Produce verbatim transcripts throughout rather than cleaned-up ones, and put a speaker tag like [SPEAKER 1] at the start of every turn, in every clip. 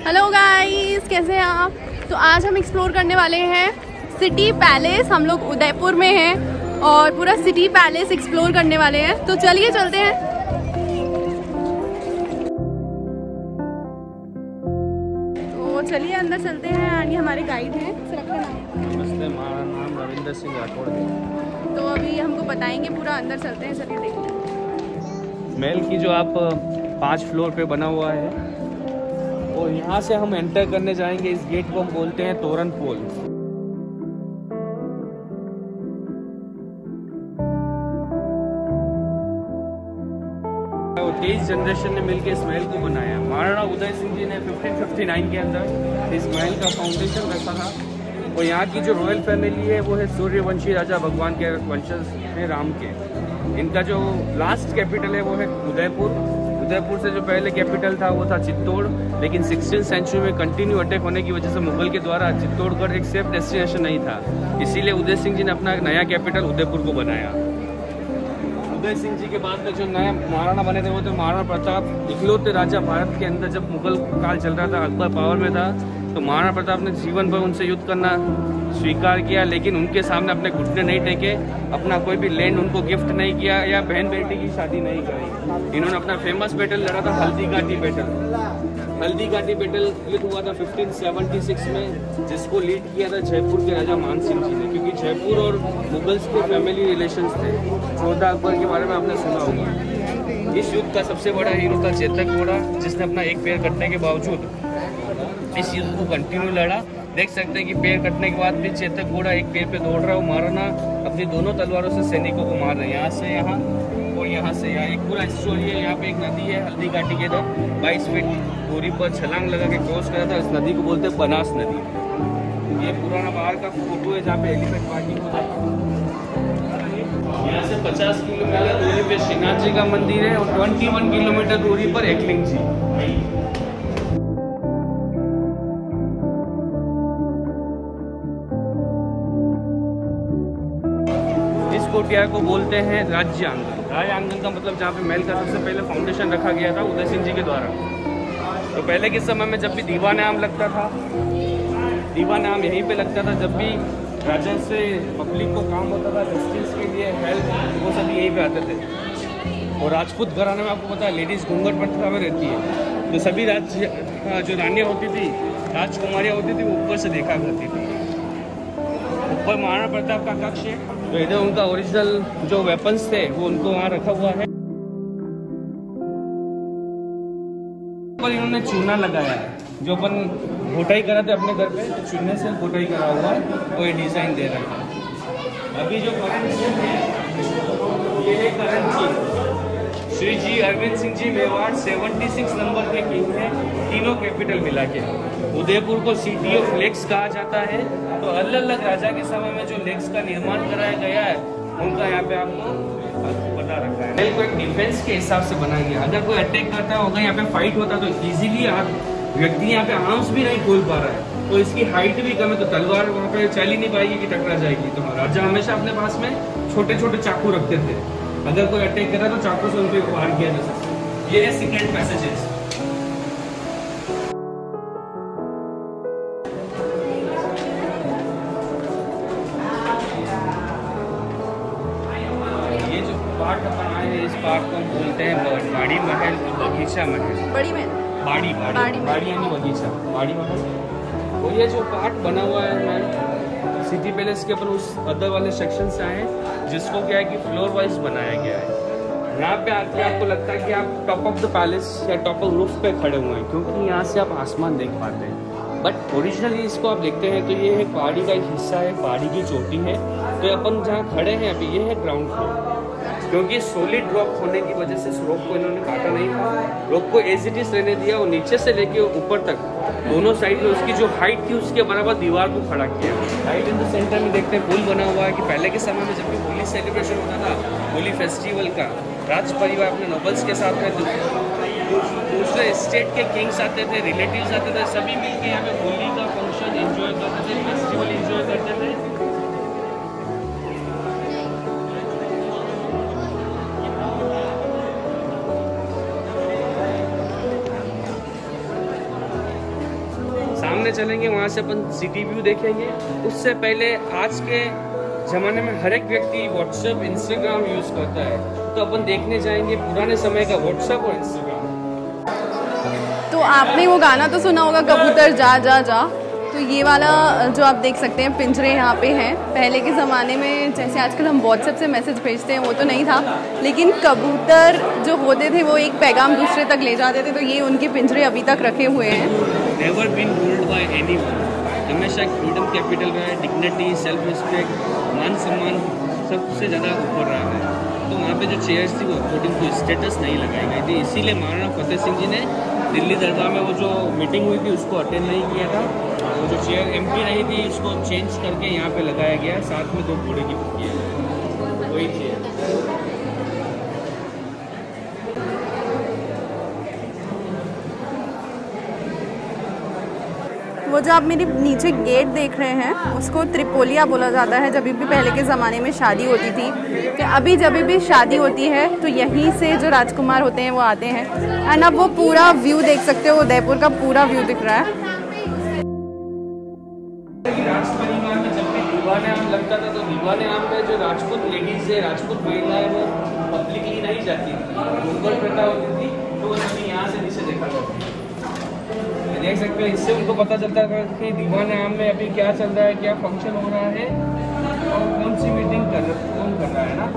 [SPEAKER 1] Hello guys, कैसे हैं आप। तो आज हम एक्सप्लोर करने वाले हैं सिटी पैलेस। हम लोग उदयपुर में हैं और पूरा सिटी पैलेस एक्सप्लोर करने वाले हैं। तो चलिए चलते हैं। तो चलिए अंदर चलते हैं। आगे हमारे गाइड हैं।
[SPEAKER 2] नमस्ते, हमारा नाम रविंदर सिंह राठौड़ है।
[SPEAKER 1] तो अभी हमको बताएंगे पूरा। अंदर चलते हैं, चलिए देखिए।
[SPEAKER 2] महल की जो आप पांच फ्लोर पे बना हुआ है और यहाँ से हम एंटर करने जाएंगे। इस गेट को हम बोलते हैं तोरण पोल। तेईस जनरेशन ने मिलकर इस महल को बनाया। महाराणा उदय सिंह जी ने पंद्रह सौ उनसठ के अंदर इस महल का फाउंडेशन रखा था। और यहाँ की जो रॉयल फैमिली है वो है सूर्यवंशी राजा भगवान के वंशज हैं, राम के। इनका जो लास्ट कैपिटल है वो है उदयपुर। उदयपुर से जो पहले कैपिटल था वो था चित्तौड़, लेकिन सिक्सटीन सेंचुरी में कंटिन्यू अटैक होने की वजह से मुगल के द्वारा चित्तौड़गढ़ एक सेफ डेस्टिनेशन नहीं था। इसीलिए उदय सिंह जी ने अपना नया कैपिटल उदयपुर को बनाया। उदय सिंह जी के बाद में जो नया महाराणा बने थे वो थे महाराणा प्रताप। इकलौते राजा भारत के अंदर, जब मुगल काल चल रहा था, अकबर पावर में था, तो महाराणा प्रताप ने जीवन भर उनसे युद्ध करना स्वीकार किया, लेकिन उनके सामने अपने घुटने नहीं टेके, अपना कोई भी लैंड उनको गिफ्ट नहीं किया या बहन बेटी की शादी नहीं करी। इन्होंने अपना फेमस बैटल लड़ा था हल्दी घाटी बैटल। हल्दी घाटी बैटल युद्ध हुआ था पंद्रह सौ छिहत्तर में, जिसको लीड किया था जयपुर के राजा मान सिंह जी ने, क्योंकि जयपुर और मुगल्स के फैमिली रिलेशंस थे। चौदह अकबर के बारे में आपने सुना होगा। इस युद्ध का सबसे बड़ा हीरो था चेतक घोड़ा, जिसने अपना एक पैर कटने के बावजूद इस युद्ध को कंटिन्यू लड़ा। देख सकते हैं कि पैर कटने के बाद भी चेतक घोड़ा एक पैर पे दौड़ रहा है। महाराणा अपनी दोनों तलवारों से सैनिकों को मार रहे हैं, यहाँ से यहाँ और यहाँ से यहाँ। एक पूरा स्टोरी है। यहाँ पे एक नदी है हल्दी घाटी के इधर, बाईस फीट दूरी पर छलांग लगा के क्रॉस करा था। इस नदी को बोलते हैं बनास नदी। ये पुराना बाहर का फोटो है जहाँ पे एलिफेंट पार्किंग होता है। यहाँ से पचास किलोमीटर दूरी पे श्रीनाथ जी का मंदिर है और इक्कीस किलोमीटर दूरी पर एकलिंग जी। कोटियार को बोलते हैं राज्य आंगन। राज्य आंगन का मतलब जहाँ पे महल का सबसे पहले फाउंडेशन रखा गया था उदय सिंह जी के द्वारा। तो पहले के समय में जब भी दीवान आम लगता था, दीवान आम यहीं पे लगता था। जब भी राजा से पब्लिक को काम होता था, जस्टिस के लिए हेल्प, वो सभी यहीं पे आते थे। और राजपूत घराने में आपको पता है लेडीज घूंघट प्रथा में रहती है, तो सभी राज्य जो रानियाँ होती थी, राजकुमारियाँ होती थी, वो ऊपर से देखा करती थी। ऊपर महाराणा प्रताप का कक्ष है, तो इधर उनका ओरिजिनल जो वेपन्स थे वो उनको वहाँ रखा हुआ है। पर इन्होंने चूना लगाया है, जो अपन घोटाई करा थे अपने घर पे, तो चूने से घोटाई करा हुआ है, तो ये डिजाइन दे रखा है। अभी जो करंट है ये है करंट किंग श्री जी अरविंद सिंह जी मेवाड़, छिहत्तर नंबर के किंग है, तीनों कैपिटल मिला के। उदयपुर को सिटी ऑफ लेक्स कहा जाता है। तो अलग अलग राजा के समय में जो लेक्स का निर्माण कराया गया है उनका यहाँ पे आपको पता रखा है। महल को एक डिफेंस के हिसाब से बनाया गया। अगर कोई अटैक करता होगा, यहाँ पे फाइट होता तो इजीली व्यक्ति यहाँ पे आर्म्स भी नहीं खोल पा रहा है, तो इसकी हाइट भी कम है, तो तलवार वहाँ पे चल ही नहीं पाएगी कि टकरा जाएगी। तो राजा हमेशा अपने पास में छोटे छोटे चाकू रखते थे। अगर कोई अटैक करा तो चाकू से उनको वार किया जा सकता। ये है सीक्रेट पैसेजेस। ये जो पार्ट अपन आए हैं, इस पार्ट को हम बोलते हैं बाड़ी महल, बगीचा महल।
[SPEAKER 1] बड़ी महल,
[SPEAKER 2] बाड़ी बाड़ी बाड़ी यानी बगीचा, बाड़ी महल। और ये जो पार्ट बना हुआ है महल सिटी पैलेस के ऊपर, उस अदर वाले सेक्शन से आए, जिसको क्या है कि फ्लोर वाइज बनाया गया है। यहाँ पे आके आपको लगता है कि आप टॉप ऑफ द पैलेस या टॉप ऑफ रूफ पे खड़े हुए हैं, क्योंकि यहाँ से आप आसमान देख पाते हैं। बट ओरिजिनली इसको आप देखते हैं तो ये एक पहाड़ी का एक हिस्सा है, पहाड़ी की चोटी है। तो अपन जहाँ खड़े हैं अभी, ये है ग्राउंड फ्लोर। क्योंकि सॉलिड रॉक होने की वजह से रॉक को इन्होंने काटा नहीं था, रॉक को एज इट इज रहने दिया और नीचे से लेके ऊपर तक दोनों साइड में उसकी जो हाइट थी उसके बराबर दीवार को खड़ा किया। राइट इन द सेंटर में देखते हैं पुल बना हुआ है कि पहले के समय में जब भी होली सेलिब्रेशन होता था, होली फेस्टिवल का, राज परिवार अपने नोबल्स के साथ रहते थे, दूसरे स्टेट के किंग्स आते थे, रिलेटिव्स आते थे, सभी मिलके यहाँ पे होली का फंक्शन एंजॉय करते थे, फेस्टिवल एंजॉय करते थे। चलेंगे, वहाँ से अपन सिटी व्यू देखेंगे। उससे पहले आज के ज़माने में हर एक व्यक्ति व्हाट्सएप इंस्टाग्राम यूज़ करता है, तो अपन देखने जाएंगे पुराने समय का व्हाट्सएप और इंस्टाग्राम।
[SPEAKER 1] तो आपने वो गाना तो सुना होगा, कबूतर जा जा जा। तो ये वाला जो आप देख सकते हैं पिंजरे यहाँ पे हैं। पहले के ज़माने में जैसे आजकल हम व्हाट्सएप से मैसेज भेजते हैं वो तो नहीं था, लेकिन कबूतर जो होते थे वो एक पैगाम दूसरे तक ले जाते थे। तो ये उनके पिंजरे अभी तक रखे हुए हैं।
[SPEAKER 2] Never been ruled by anyone, हमेशा एक फ्रीडम कैपिटल रहा है। डिग्निटी, सेल्फ रिस्पेक्ट, मान सम्मान सबसे ज़्यादा ऊपर रहा है। तो वहाँ पे जो चेयर्स थी वो अकॉर्डिंग टू स्टेटस नहीं लगाई गई थी, इसीलिए महाराणा फतेह सिंह जी ने दिल्ली दरगाह में वो जो मीटिंग हुई थी उसको अटेंड नहीं किया था। वो जो चेयर एम्प्टी रही थी उसको चेंज करके यहाँ पे लगाया गया, साथ में दो घोड़े की पुतली है, वही चेयर।
[SPEAKER 1] वो जो आप मेरे नीचे गेट देख रहे हैं उसको त्रिपोलिया बोला जाता है। जब भी पहले के ज़माने में शादी होती थी, तो अभी जब भी शादी होती है तो यहीं से जो राजकुमार होते हैं वो आते हैं। एंड अब वो पूरा व्यू देख सकते हो, उदयपुर का पूरा व्यू दिख रहा है।
[SPEAKER 2] राजपरिवार में जब भी दीवाने आम लगता था तो दीवाने आम में जो राजपूत लेडीज है, राजपूत महिलाएं, वो पब्लिकली नहीं जाती थी, मुगल प्रथा होती थी, तो वो सभी यहाँ से नीचे देखा करती थी। देख सकते हैं, इससे उनको पता चलता है कि दीवाने आम में अभी क्या चल रहा है, क्या फंक्शन हो रहा है और कौन सी मीटिंग कर कौन कर रहा है ना।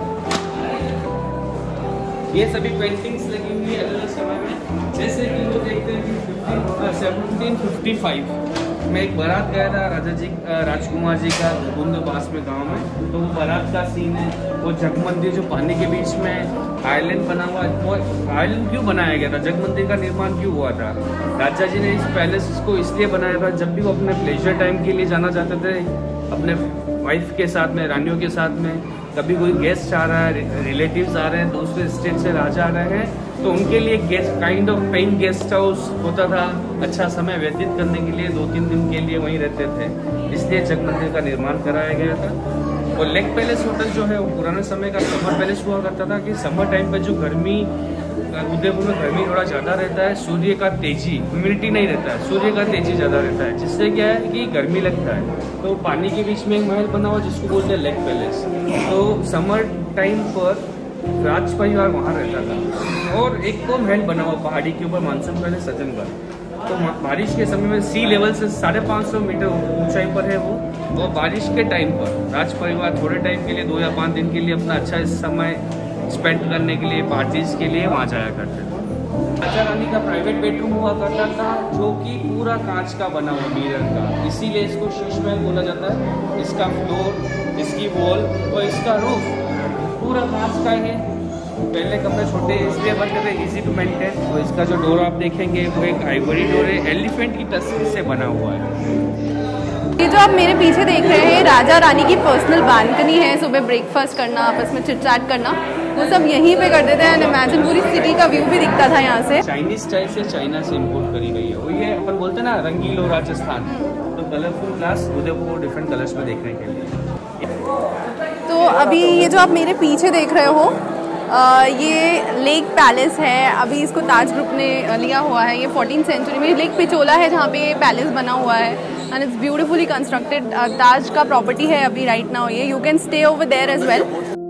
[SPEAKER 2] ये सभी पेंटिंग्स लगी हुई है अलग अलग समय में। जैसे कि वो देखते हैं कि सेवनटीन फिफ्टी फाइव में एक बारात गया था राजा जी राजकुमार जी का गुंद पास में गांव में, तो वो बारात का सीन है। वो जग मंदिर जो पानी के बीच में आइलैंड बना हुआ है, वो आइलैंड क्यों बनाया गया था, जग मंदिर का निर्माण क्यों हुआ था? राजा जी ने इस पैलेस को इसलिए बनाया था, जब भी वो अपने प्लेजर टाइम के लिए जाना चाहते थे अपने वाइफ के साथ में, रानियों के साथ में, कभी कोई गेस्ट आ रहा है, रिलेटिव्स आ रहे हैं, दूसरे स्टेट से राजा आ रहे हैं, तो उनके लिए guest kind of paying guest house होता था। अच्छा समय व्यतीत करने के लिए दो तीन दिन के लिए वहीं रहते थे, इसलिए जग मंदिर का निर्माण कराया गया था। और लेक पैलेस होटल जो है वो पुराने समय का समर पैलेस हुआ करता था कि समर टाइम पे जो गर्मी, उदयपुर में गर्मी थोड़ा ज़्यादा रहता है, सूर्य का तेजी, ह्यूमिडिटी नहीं रहता है, सूर्य का तेजी ज़्यादा रहता है, जिससे क्या है कि गर्मी लगता है। तो पानी के बीच में एक महल बना हुआ जिसको बोलते हैं लेक पैलेस। तो समर टाइम पर राज परिवार वहाँ रहता था। और एक को महल बना हुआ पहाड़ी के ऊपर मानसून पैलेस सज्जनगढ़। तो बारिश के समय में सी लेवल से साढ़े पाँच सौ मीटर ऊंचाई पर है वो। और बारिश के टाइम पर राज परिवार थोड़े टाइम के लिए, दो या पाँच दिन के लिए अपना अच्छा समय स्पेंड करने के लिए, पार्टीज के लिए वहाँ जाया करते थे। राजा रानी का प्राइवेट बेडरूम हुआ करता था जो कि पूरा कांच का बना हुआ, मिरर का, इसीलिए इसको शीश महल बोला जाता है। इसका फ्लोर, इसकी वॉल और इसका रूफ पूरा कांच का है। पहले कमरे छोटे इसलिए बनते थे, इजी टू मेंटेन। तो इसका जो डोर आप देखेंगे वो एक आइवरी डोर है, एलिफेंट की तस्वीर से बना हुआ है।
[SPEAKER 1] ये जो आप मेरे पीछे देख रहे हैं राजा रानी की पर्सनल बालकनी है। सुबह ब्रेकफास्ट करना, आपस में चिट चैट करना, वो सब यहीं पे करते थे। एंड इमेजिन पूरी सिटी का व्यू भी दिखता था यहाँ से।
[SPEAKER 2] चाइनीज स्टाइल से चाइना से इम्पोर्ट करी गई है वो। ये अपन बोलते हैं ना रंगीलो राजस्थान, तो colourful glass Udaipur different colours में देखने के लिए।
[SPEAKER 1] तो अभी ये जो आप मेरे पीछे देख रहे हो आ, ये लेक पैलेस है। अभी इसको ताज ग्रुप ने लिया हुआ है। ये फोर्टीन सेंचुरी में लेक पिचोला है जहाँ पे पैलेस बना हुआ है and it's beautifully constructed. Taj का प्रॉपर्टी है अभी राइट नाउ ये। You can stay over there as well.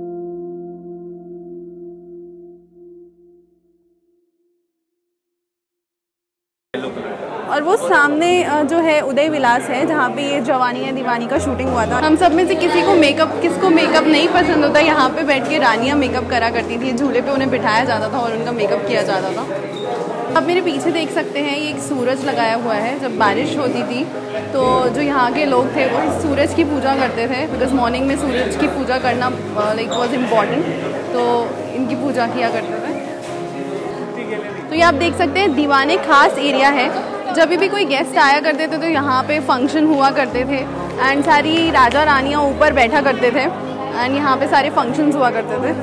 [SPEAKER 1] और वो सामने जो है उदय विलास है जहाँ पे ये जवानी है दीवानी का शूटिंग हुआ था। हम सब में से किसी को मेकअप किसको मेकअप नहीं पसंद होता, यहाँ पे बैठ के रानियाँ मेकअप करा करती थी। झूले पे उन्हें बिठाया जाता था और उनका मेकअप किया जाता था। आप मेरे पीछे देख सकते हैं ये एक सूरज लगाया हुआ है। जब बारिश होती थी तो जो यहाँ के लोग थे वो सूरज की पूजा करते थे, बिकॉज मॉर्निंग में सूरज की पूजा करना लाइक वॉज इम्पॉर्टेंट, तो इनकी पूजा किया करते थे। तो ये आप देख सकते हैं दीवाने खास एरिया है। जब भी कोई गेस्ट आया करते थे तो यहाँ पे फंक्शन हुआ करते थे एंड सारी राजा रानियाँ ऊपर बैठा करते थे एंड यहाँ पे सारे फंक्शंस हुआ करते थे।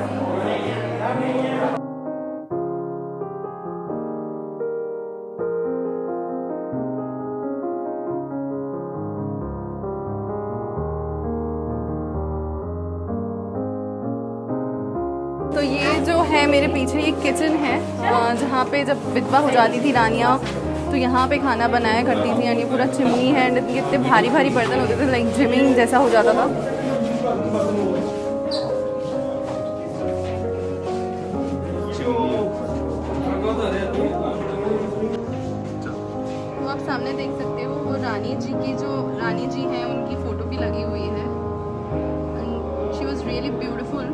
[SPEAKER 1] तो ये जो है मेरे पीछे ये किचन है जहाँ पे जब विधवा हो जाती थी रानियाँ तो यहाँ पे खाना बनाया करती थी। एंड ये पूरा चिमनी है एंड इतने भारी भारी बर्तन होते थे, लाइक जिमिंग जैसा हो जाता था। तो आप सामने देख सकते हो वो रानी जी की, जो रानी जी हैं उनकी फ़ोटो भी लगी हुई है। And she was really beautiful.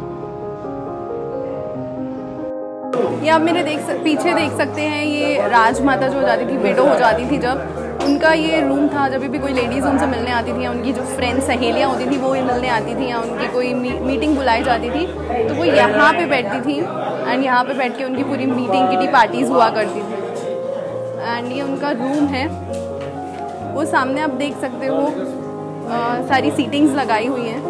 [SPEAKER 1] ये आप मेरे देख सक, पीछे देख सकते हैं, ये राजमाता जो हो जाती थी, विडो हो जाती थी जब, उनका ये रूम था। जब भी कोई लेडीज़ उनसे मिलने आती थी या उनकी जो फ्रेंड्स सहेलियाँ होती थी वो मिलने आती थी या उनकी कोई मी, मीटिंग बुलाई जाती थी तो वो यहाँ पे बैठती थी। एंड यहाँ पे बैठ के उनकी पूरी मीटिंग किटी पार्टीज़ हुआ करती थी। एंड ये उनका रूम है, वो सामने आप देख सकते हो आ, सारी सीटिंग्स लगाई हुई हैं।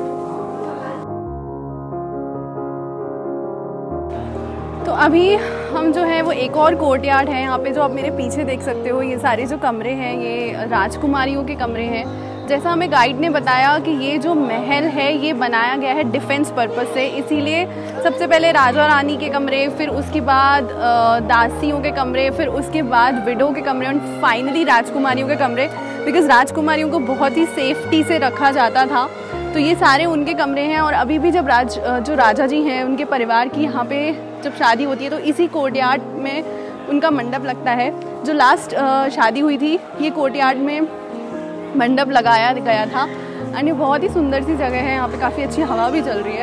[SPEAKER 1] तो अभी हम जो है वो एक और कोर्टयार्ड है यहाँ पे, जो आप मेरे पीछे देख सकते हो। ये सारे जो कमरे हैं ये राजकुमारियों के कमरे हैं। जैसा हमें गाइड ने बताया कि ये जो महल है ये बनाया गया है डिफेंस पर्पस से, इसीलिए सबसे पहले राजा रानी के कमरे, फिर उसके बाद दासियों के कमरे, फिर उसके बाद विडो के कमरे और फाइनली राजकुमारियों के कमरे, बिकॉज राजकुमारियों को बहुत ही सेफ्टी से रखा जाता था। तो ये सारे उनके कमरे हैं। और अभी भी जब राज जो राजा जी हैं उनके परिवार की यहाँ पे जब शादी होती है तो इसी कोर्टयार्ड में उनका मंडप लगता है। जो लास्ट शादी हुई थी ये कोर्टयार्ड में मंडप लगाया गया था। एंड ये बहुत ही सुंदर सी जगह है, यहाँ पे काफ़ी अच्छी हवा भी चल रही है।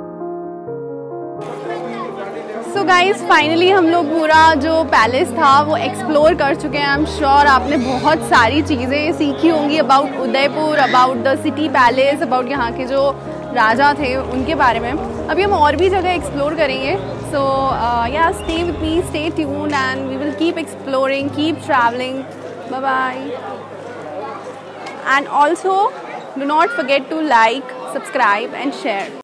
[SPEAKER 1] सो गाइज फाइनली हम लोग पूरा जो पैलेस था वो एक्सप्लोर कर चुके हैं। आई एम श्योर आपने बहुत सारी चीज़ें सीखी होंगी about Udaipur, about the city palace, about यहाँ के जो राजा थे उनके बारे में। अभी हम और भी जगह एक्सप्लोर करेंगे। So yeah stay with me, stay tuned and we will keep exploring, keep travelling. Bye bye. And also do not forget to like, subscribe and share.